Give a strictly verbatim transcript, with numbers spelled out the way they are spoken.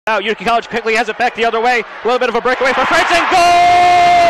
Now Utica College quickly has it back the other way. A little bit of a breakaway for Fritz and goal!